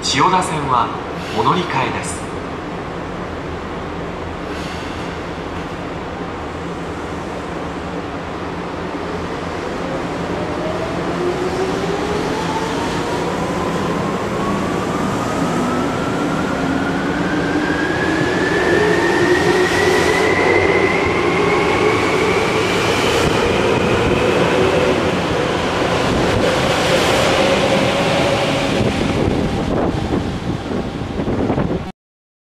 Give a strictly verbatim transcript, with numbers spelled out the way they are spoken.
千代田線はお乗り換えです。